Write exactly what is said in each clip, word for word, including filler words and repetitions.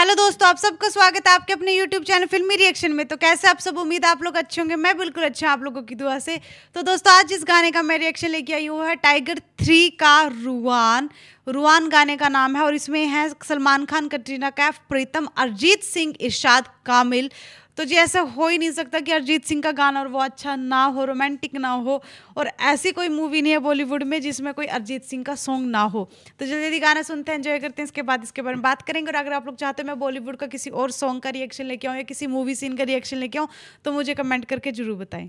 Hello दोस्तों, आप सबका स्वागत है आपके अपने यूट्यूब चैनल फिल्मी रिएक्शन में। तो कैसे आप सब, उम्मीद है आप लोग अच्छे होंगे। मैं बिल्कुल अच्छा, आप लोगों की दुआ से। तो दोस्तों, आज जिस गाने का मैं रिएक्शन लेके आई हूँ है टाइगर थ्री का रुआन। रुआन गाने का नाम है और इसमें है सलमान खान, कटरीना कैफ, प्रीतम, अरिजीत सिंह, इरशाद कामिल। तो जी ऐसा हो ही नहीं सकता कि अरिजीत सिंह का गाना और वो अच्छा ना हो, रोमांटिक ना हो। और ऐसी कोई मूवी नहीं है बॉलीवुड में जिसमें कोई अरिजीत सिंह का सॉन्ग ना हो। तो जल्दी जल्दी गाना सुनते हैं, एंजॉय करते हैं, इसके बाद इसके बारे में बात करेंगे। और अगर आप लोग चाहते हो मैं बॉलीवुड का किसी और सॉन्ग का रिएक्शन लेके आऊँ या किसी मूवी सीन का रिएक्शन लेके आऊँ तो मुझे कमेंट करके जरूर बताएं।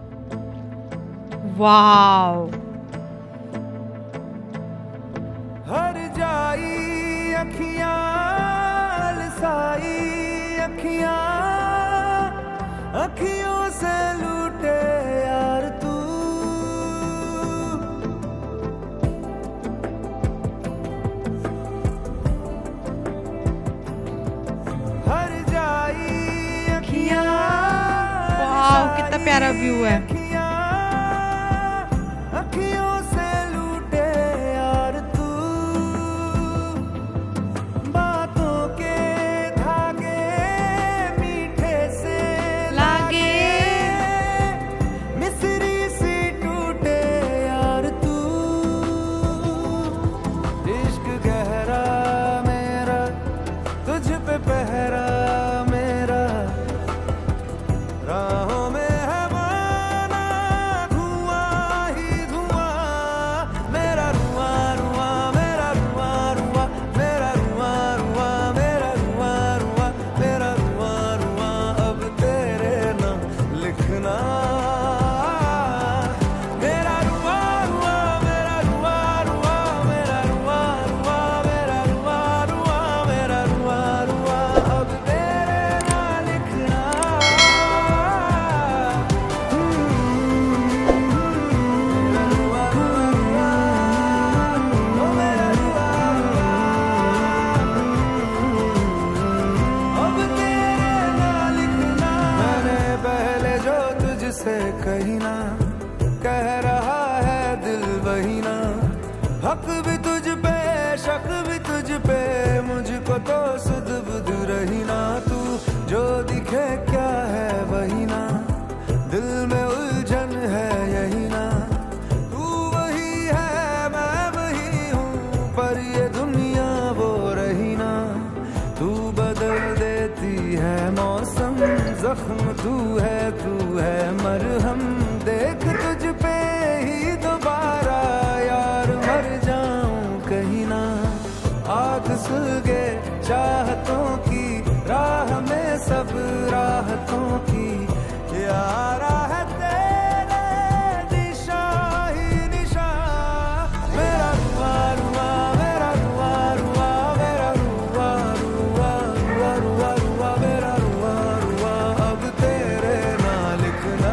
वाओ, हर जाई अखियां लसाई अखियां अखियों से लूटे यार तू। हर जाई अखियां, वाओ कितना प्यारा व्यू है। अखियों से लूटे यार तू। बातों के धागे मीठे से लागे, मिसरी सी टूटे यार तू। इश्क गहरा मेरा तुझ पे पहरा मेरा, राहों में है माना धुआं ही धुआं। मेरा रुआं रुआं मेरा रुआं रुआं मेरा रुआं रुआं मेरा रुआं रुआं मेरा रुआं रुआं अब तेरे नाम लिखना। मेरा रुआं रुआं मेरा रुआं रुआं मेरा रुआं रुआं मेरा रुआं रुआं मेरा रुआं रुआं अब तेरे नाम लिखना। मैंने पहले जो तुझसे कही ना, कह रहा है दिल वही ना। हक भी तुझ पे शक भी तुझ पे, मुझको तो सुध बुध रही ना। तू जो दिखे क्या है वही ना, दिल में उलझन है यही ना। तू वही है मैं वही हूँ, पर ये दुनिया वो रही ना। तू बदल देती है मौसम, जख्म तू है तू है मरहम। देख तुझ पे ही दोबारा यार मर जाऊं कहीं ना। आग सुलगे चाहतों की राह में सब राहतों की, यारा है तेरे निशा ही निशा। मेरा रुआं रुआं मेरा रुआं रुआं मेरा रुआं रुआं रुआं रुआं रुआं मेरा रुआं रुआं अब तेरे नाम लिखना।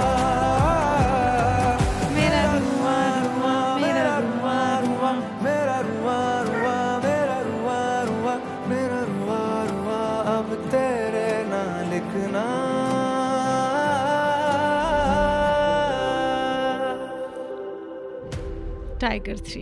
मेरा रुआं रुआं मेरा रुआं रुआं मेरा रुआं रुआं मेरा रुआं रुआं मेरा रुआं रुआं अब तेरे नाम लिखना। Tiger three.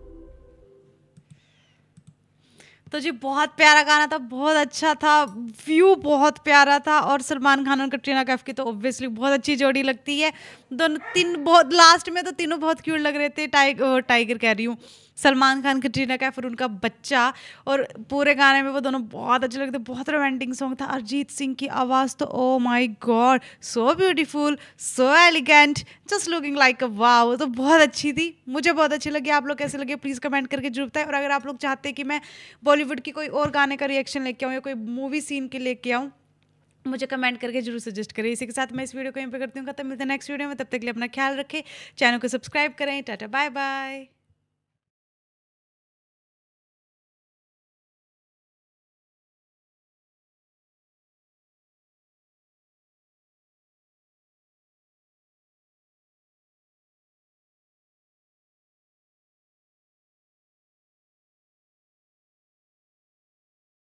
तो जी बहुत प्यारा गाना था, बहुत अच्छा था, व्यू बहुत प्यारा था। और सलमान खान और कटरीना कैफ की तो ऑब्वियसली बहुत अच्छी जोड़ी लगती है। दोनों तीन बहुत लास्ट में तो तीनों बहुत क्यूट लग रहे थे। टाइगर टाइगर कह रही हूँ, सलमान खान, कटरीना कैफ और उनका बच्चा। और पूरे गाने में वो दोनों बहुत अच्छे लगते, बहुत रोमांटिक सॉन्ग था। अरिजीत सिंह की आवाज़ तो oh my God, so beautiful, so elegant, just looking like a wow. तो बहुत अच्छी थी, मुझे बहुत अच्छी लगी। आप लोग कैसे लगे प्लीज़ कमेंट करके जरूर बताएं। और अगर आप लोग चाहते हैं कि मैं बॉलीवुड की कोई और गाने का रिएक्शन लेके आऊँ या कोई मूवी सीन के लेके आऊँ, मुझे कमेंट करके जरूर सजेस्ट करें। इसी के साथ मैं इस वीडियो को यहीं पे करती हूँ खत्म। मिलते हैं नेक्स्ट वीडियो में, तब तक के लिए अपना ख्याल रखें, चैनल को सब्सक्राइब करें। Tata bye bye.